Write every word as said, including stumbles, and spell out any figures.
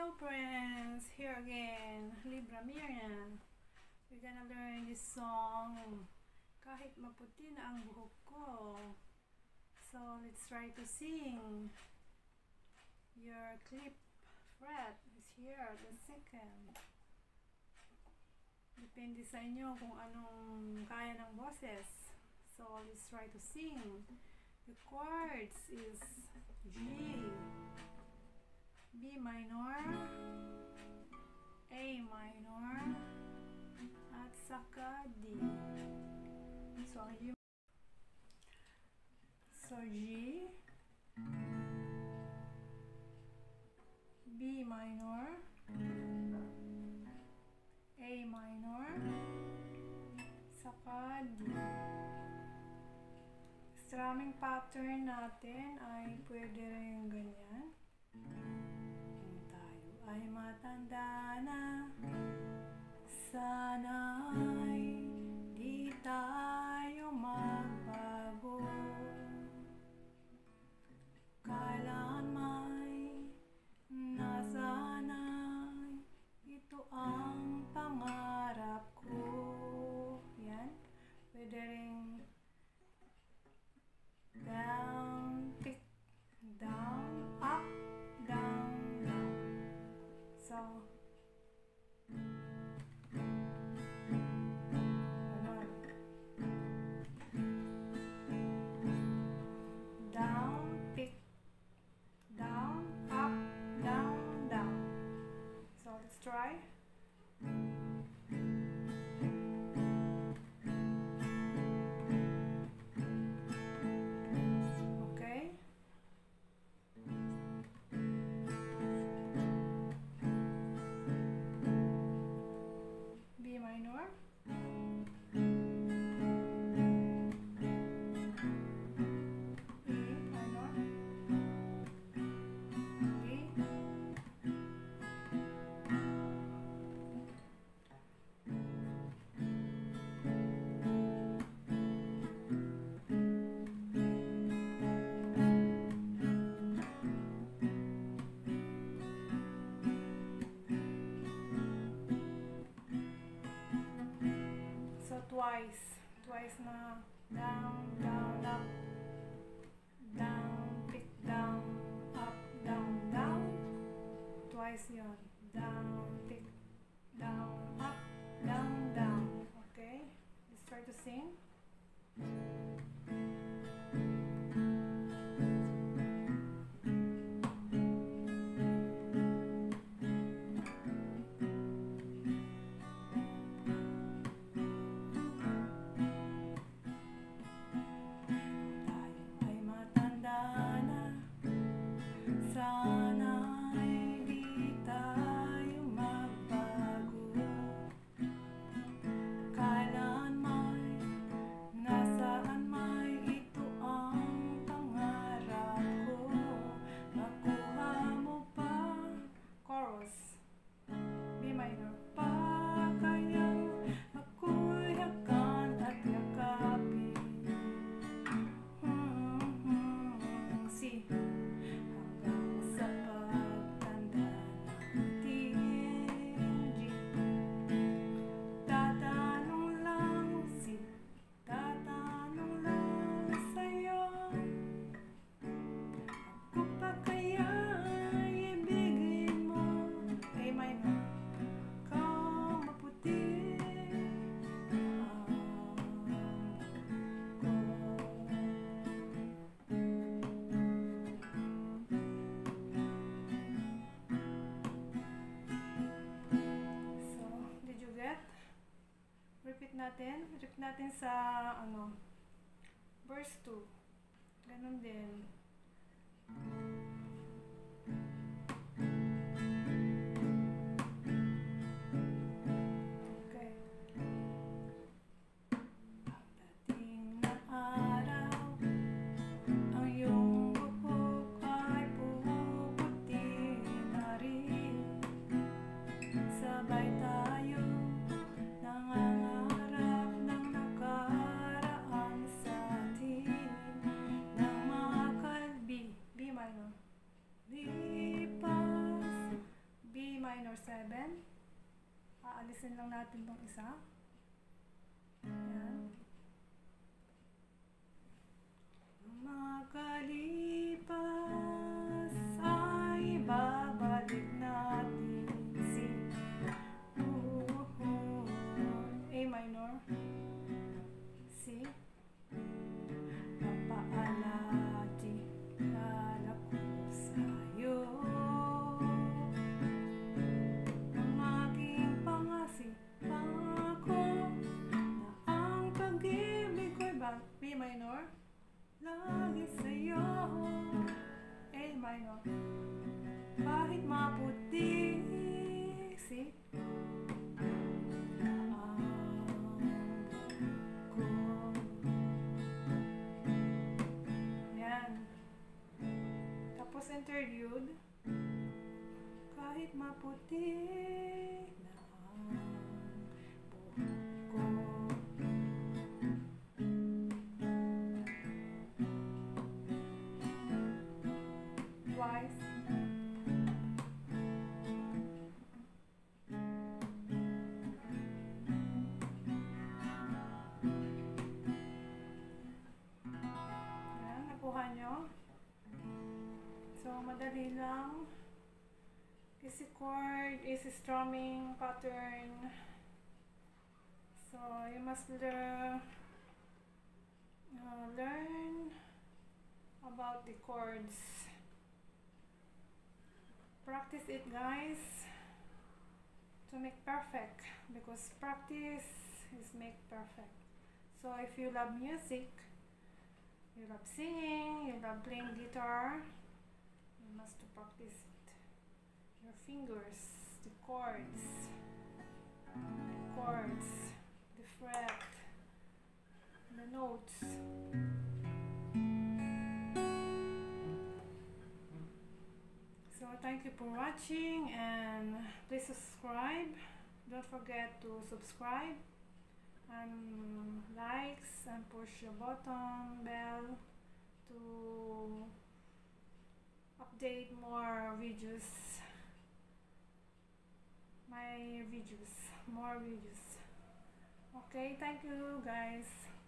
Hello friends, here again, Libra Myrna. We're gonna learn this song, Kahit Maputi na ang buhok ko. So let's try to sing. Your clip fret is here, the second. Depende sa inyo kung anong kaya ng boses. So let's try to sing. The chords is G, B minor, A minor, at saka D. So, ang G, so G, B minor, A minor, saka D. Strumming pattern natin ay pwede rin ganyan. Ay matanda na, sana'y di tayo magbago. Kailan may nasanay, ito ang pangarap ko. Yan, pwede rin down, pick, down, up, down, down. So, ganon. Down, pick, down, up, down, down. So, let's try. Okay. B minor, E minor, D, so twice, twice na down, down, up, down, pick, down, up, down, down, twice yun, down, pick, down, up, down, down. Okay, let's try to sing. Sana'y di tayo magbago. Kailan may, nasaan may, ito ang pangarap ko. Makuha mo pa, chorus, B minor, pa kayang ako'y hakan at yakapin. Hmm, hmm, C. Repeat natin. Repeat natin sa ano, verse two. Ganon din. Okay. Pagdating na araw, ang iyong buhok ay puputi na rin. Sabay tayo nangangarap ng nakaraan sa atin, ng mga kalbi, B minor, Alisin lang natin tong isa. Yan. Makalipas ay babalik natin si Buhok. A minor. Si Papaalati kala ko sa'yo. Ang aking pangasipan ko na ang pag-ibig ko'y ba? B minor. Lagi sa'yo. A minor. Kahit maputi. Si ang ko. Yan. Tapos interlude. Kahit maputi na ang buhok ko. Twice. Ayan, nakuha nyo. So, madali lang. Easy chord, easy strumming pattern. So, you must learn, uh, learn about the chords. Practice it, guys, to make perfect, because practice is make perfect. So if you love music, you love singing, you love playing guitar, you must to practice it. Your fingers, the chords, the chords, the fret, the notes. So thank you for watching, and please subscribe. Don't forget to subscribe and likes and push the button bell to update more videos, my videos, more videos. Okay, thank you guys.